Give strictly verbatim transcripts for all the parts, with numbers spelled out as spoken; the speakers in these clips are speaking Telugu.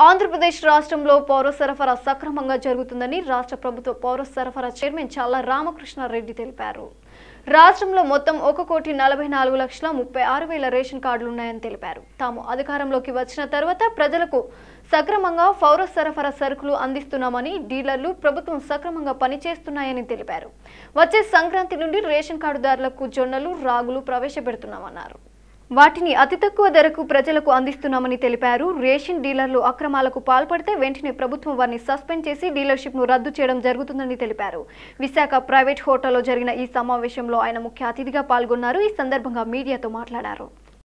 ఆంధ్రప్రదేశ్ రాష్ట్రంలో పౌర సరఫరా సక్రమంగా జరుగుతుందని రాష్ట్ర ప్రభుత్వ పౌర సరఫరా చైర్మన్ చల్లా రామకృష్ణారెడ్డి తెలిపారు. రాష్ట్రంలో మొత్తం ఒక కోటి నలభై నాలుగు లక్షల ముప్పై ఆరు వేల రేషన్ కార్డులు ఉన్నాయని తెలిపారు. తాము అధికారంలోకి వచ్చిన తర్వాత ప్రజలకు సక్రమంగా పౌర సరఫరా సరుకులు అందిస్తున్నామని, డీలర్లు ప్రభుత్వం సక్రమంగా పనిచేస్తున్నాయని తెలిపారు. వచ్చే సంక్రాంతి నుండి రేషన్ కార్డుదారులకు జొన్నలు, రాగులు ప్రవేశపెడుతున్నామన్నారు. వాటిని అతి తక్కువ ధరకు ప్రజలకు అందిస్తున్నామని తెలిపారు. రేషన్ డీలర్లు అక్రమాలకు పాల్పడితే వెంటనే ప్రభుత్వం వారిని సస్పెండ్ చేసి డీలర్షిప్ ను రద్దు చేయడం జరుగుతుందని తెలిపారు. విశాఖ ప్రైవేట్ హోటల్లో జరిగిన ఈ సమావేశంలో ఆయన ముఖ్య అతిథిగా పాల్గొన్నారు. ఈ సందర్భంగా మీడియాతో మాట్లాడారు.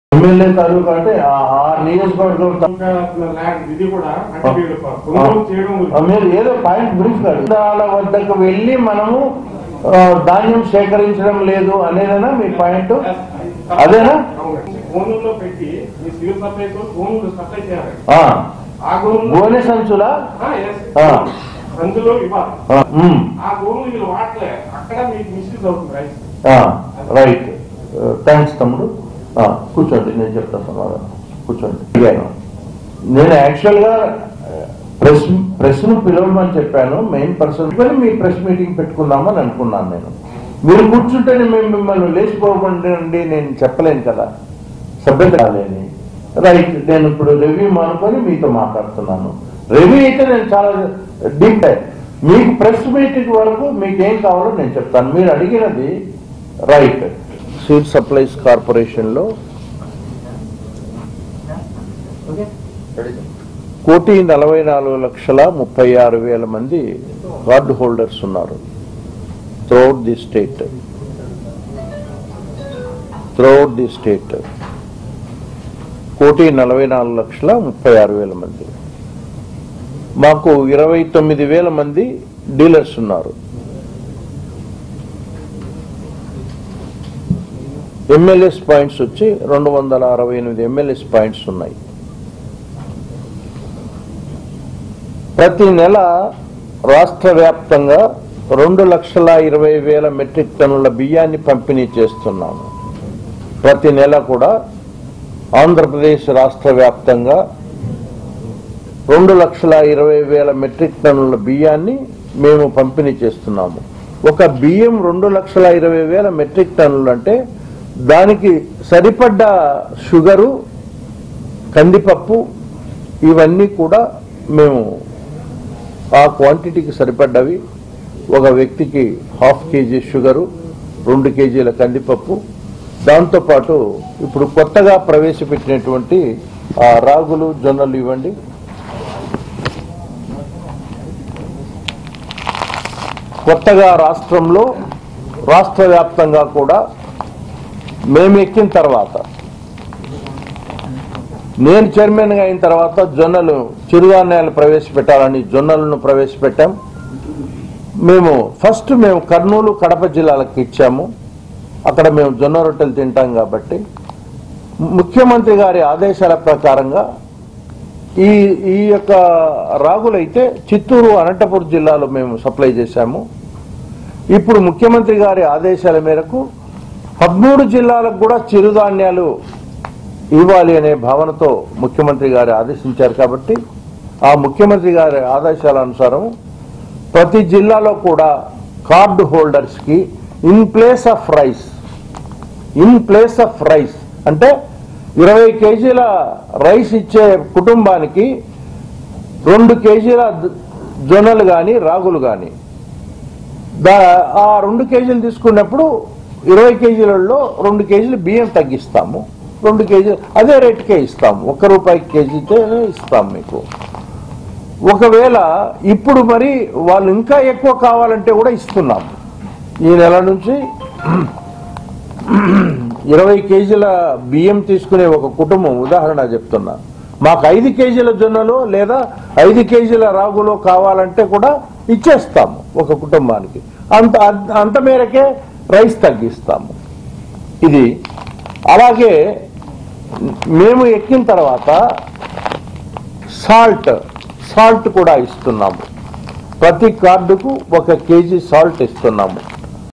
ధాన్యం సేకరించడం లేదు అనేనా మీ పాయింట్? అదేనా? గోనె సంచులా రైట్. థ్యాంక్స్ తమ్ముడు. కూర్చోండి, నేను చెప్తాను సమాధానం. కూర్చోండి. నేను యాక్చువల్ గా ప్రెస్ ప్రెస్ ను పిలవమని చెప్పాను. మెయిన్ పర్సన్ మీ ప్రెస్ మీటింగ్ పెట్టుకుందామని అనుకున్నాను. నేను మీరు కూర్చుంటేనే మేము మిమ్మల్ని లేచిపోకండి నేను చెప్పలేను కదా, సభ్యత కాలేని. రైట్, నేను ఇప్పుడు రివ్యూ మానుకొని మీతో మాట్లాడుతున్నాను. రివ్యూ అయితే నేను చాలా డీప్ టైం, మీకు ప్రెస్ మీటింగ్ వరకు మీకు ఏం కావాలో నేను చెప్తాను. మీరు అడిగినది రైట్. సీడ్ సప్లైస్ కార్పొరేషన్లో కోటి నలభై నాలుగు లక్షల ముప్పై ఆరు వేల మంది కార్డు హోల్డర్స్ ఉన్నారు throughout the state throughout the state కోటి నలభై నాలుగు లక్షల ముప్పై ఆరు వేల మంది. మాకు ఇరవై తొమ్మిది వేల మంది డీలర్స్ ఉన్నారు. ఎమ్మెల్యేస్ పాయింట్స్ వచ్చి రెండు వందల అరవై ఎనిమిది ఎమ్మెల్యేస్ పాయింట్స్ ఉన్నాయి. ప్రతి నెల రాష్ట్ర వ్యాప్తంగా రెండు లక్షల ఇరవై వేల మెట్రిక్ టన్నుల బియ్యాన్ని పంపిణీ చేస్తున్నాము. ప్రతి నెల కూడా ఆంధ్రప్రదేశ్ రాష్ట్ర వ్యాప్తంగా రెండు లక్షల ఇరవై వేల మెట్రిక్ టన్నుల బియ్యాన్ని మేము పంపిణీ చేస్తున్నాము. ఒక బియ్యం రెండు లక్షల ఇరవై వేల మెట్రిక్ టన్నులు అంటే దానికి సరిపడ్డ షుగరు, కందిపప్పు ఇవన్నీ కూడా మేము ఆ క్వాంటిటీకి సరిపడ్డవి. ఒక వ్యక్తికి హాఫ్ కేజీ షుగరు, రెండు కేజీల కందిపప్పు, దాంతోపాటు ఇప్పుడు కొత్తగా ప్రవేశపెట్టినటువంటి ఆ రాగులు, జొన్నలు ఇవ్వండి. కొత్తగా రాష్ట్రంలో రాష్ట్ర వ్యాప్తంగా కూడా మేము ఎక్కిన తర్వాత, నేను చైర్మన్గా అయిన తర్వాత జొన్నలు, చిరుధాన్యాలు ప్రవేశపెట్టాలని జొన్నలను ప్రవేశపెట్టాం. మేము ఫస్ట్ మేము కర్నూలు, కడప జిల్లాలకు ఇచ్చాము. అక్కడ మేము జొన్న రొట్టెలు తింటాం కాబట్టి ముఖ్యమంత్రి గారి ఆదేశాల ప్రకారంగా ఈ ఈ యొక్క రాగులైతే చిత్తూరు, అనంతపురం జిల్లాలో మేము సప్లై చేశాము. ఇప్పుడు ముఖ్యమంత్రి గారి ఆదేశాల మేరకు పదమూడు జిల్లాలకు కూడా చిరుధాన్యాలు ఇవ్వాలి అనే భావనతో ముఖ్యమంత్రి గారు ఆదేశించారు. కాబట్టి ఆ ముఖ్యమంత్రి గారి ఆదేశాల అనుసారం ప్రతి జిల్లాలో కూడా కార్డు హోల్డర్స్కి in place of rice in place of rice అంటే ఇరవై కేజీల రైస్ ఇచ్చే కుటుంబానికి రెండు కేజీల జొన్నలు కానీ రాగులు కానీ దా ఆ రెండు కేజీలు తీసుకున్నప్పుడు ఇరవై కేజీలలో రెండు కేజీలు బియ్యం తగ్గిస్తాము. రెండు కేజీలు అదే రేటుకే ఇస్తాము. ఒక్క రూపాయి కేజీతోనే ఇస్తాం మీకు. ఒకవేళ ఇప్పుడు మరి వాళ్ళు ఇంకా ఎక్కువ కావాలంటే కూడా ఇస్తున్నాము. ఈ నెల నుంచి ఇరవై కేజీల బియ్యం తీసుకునే ఒక కుటుంబం ఉదాహరణ చెప్తున్నా, మాకు ఐదు కేజీల జొన్నలు లేదా ఐదు కేజీల రాగులు కావాలంటే కూడా ఇచ్చేస్తాము ఒక కుటుంబానికి. అంత అంత మేరకే రైస్ తగ్గిస్తాము. ఇది అలాగే మేము ఎక్కిన తర్వాత సాల్ట్ సాల్ట్ కూడా ఇస్తున్నాము. ప్రతి కార్డుకు ఒక కేజీ సాల్ట్ ఇస్తున్నాము.